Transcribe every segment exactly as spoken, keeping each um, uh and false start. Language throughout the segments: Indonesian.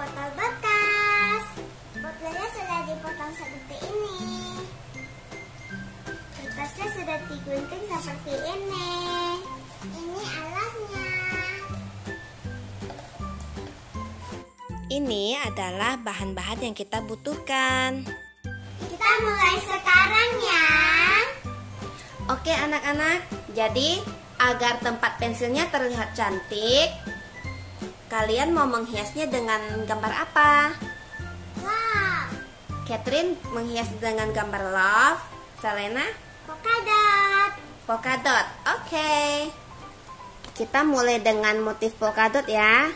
botol bekas. Botolnya sudah dipotong seperti ini. Kertasnya sudah digunting seperti ini. Ini alasnya. Ini adalah bahan-bahan yang kita butuhkan. Kita mulai sekarang ya. Oke anak-anak, jadi agar tempat pensilnya terlihat cantik, kalian mau menghiasnya dengan gambar apa? Wow. Catherine menghias dengan gambar love. Selena? Polka dot. Polka dot. Oke. Kita mulai dengan motif polka dot ya.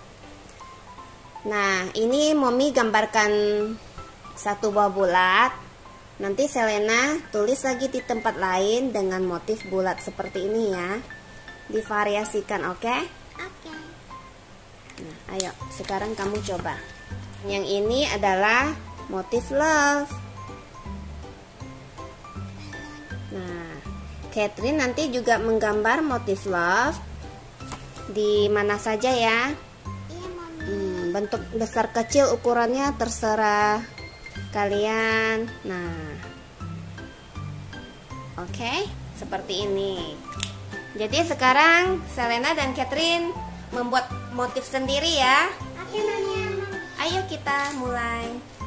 Nah, ini Mommy gambarkan satu buah bulat. Nanti Selena tulis lagi di tempat lain dengan motif bulat seperti ini ya. Divariasikan, oke? Okay? Oke. Okay. Nah, ayo, sekarang kamu coba. Yang ini adalah motif love. Nah, Catherine nanti juga menggambar motif love di mana saja ya. Iya, Mami. Hmm, bentuk besar kecil ukurannya terserah kalian. Nah, oke, okay, seperti ini. Jadi sekarang Selena dan Catherine membuat motif sendiri ya. Oke, Mami. Ayo kita mulai.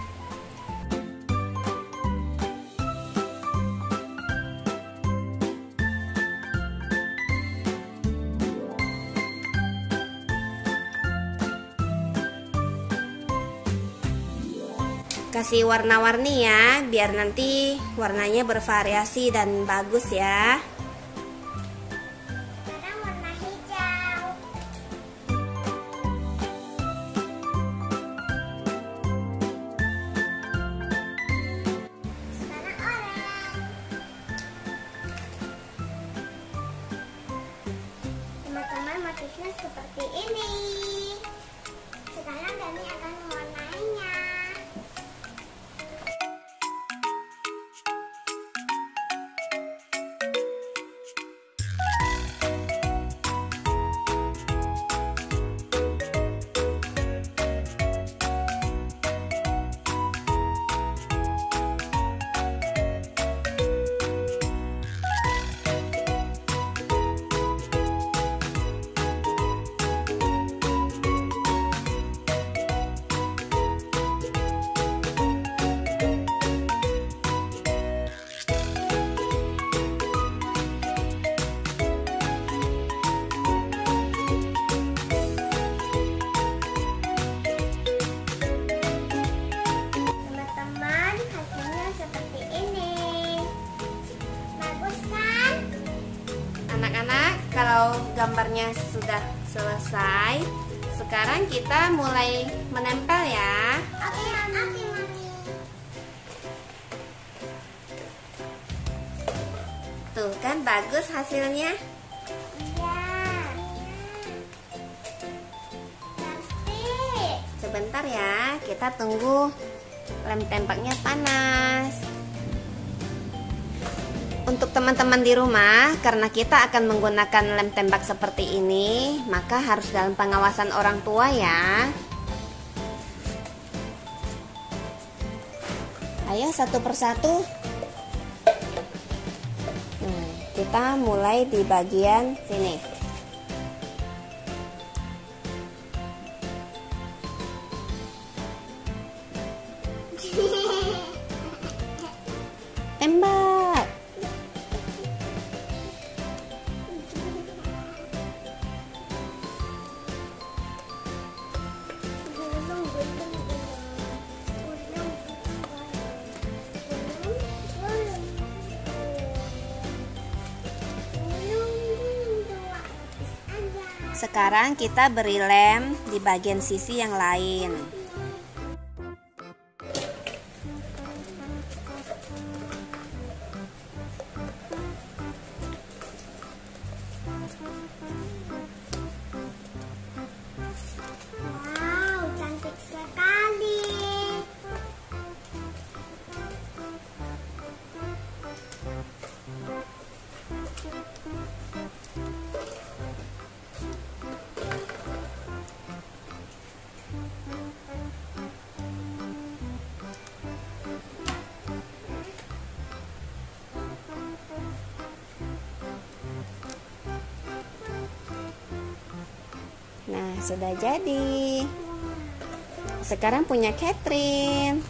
Kasih warna-warni ya, biar nanti warnanya bervariasi dan bagus ya. Sekarang warna hijau. Sekarang oranye. Teman-teman, motifnya seperti ini. Sekarang kami akan mewarnainya. Anak-anak, kalau gambarnya sudah selesai, sekarang kita mulai menempel ya. Oke, Mami. Tuh kan bagus hasilnya. Iya. Cantik. Sebentar ya, kita tunggu lem tembaknya panas. Untuk teman-teman di rumah, karena kita akan menggunakan lem tembak seperti ini, maka harus dalam pengawasan orang tua ya. Ayo satu persatu. Nah, kita mulai di bagian sini. Tembak. Sekarang kita beri lem di bagian sisi yang lain. Wow, cantik sekali. sudah jadi. Sekarang punya Catherine.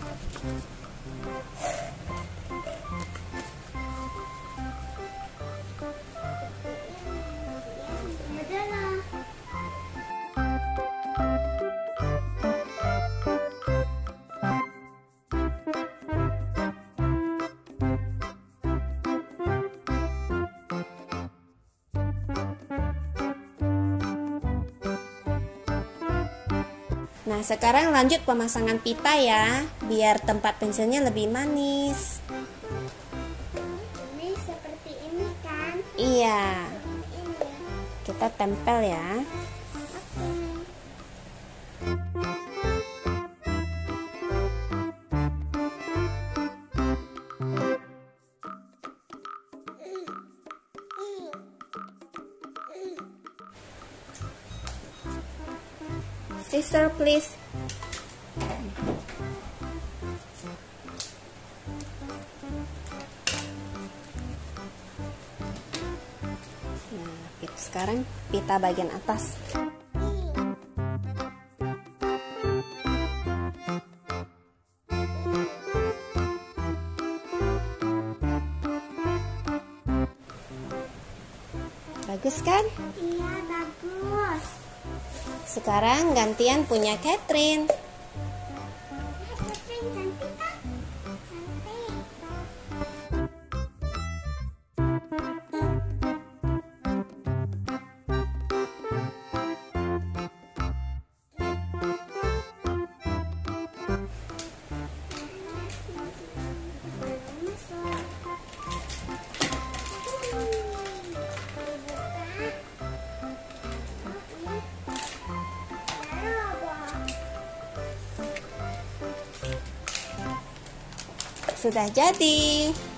Nah, sekarang lanjut pemasangan pita ya, biar tempat pensilnya lebih manis. Ini seperti ini kan? Iya. Ini ya. Kita tempel ya. Sister, please. Nah, itu sekarang pita bagian atas. Bagus kan? Iya, bagus. Sekarang gantian punya Catherine. Catherine cantik kan? Cantik. Sudah jadi.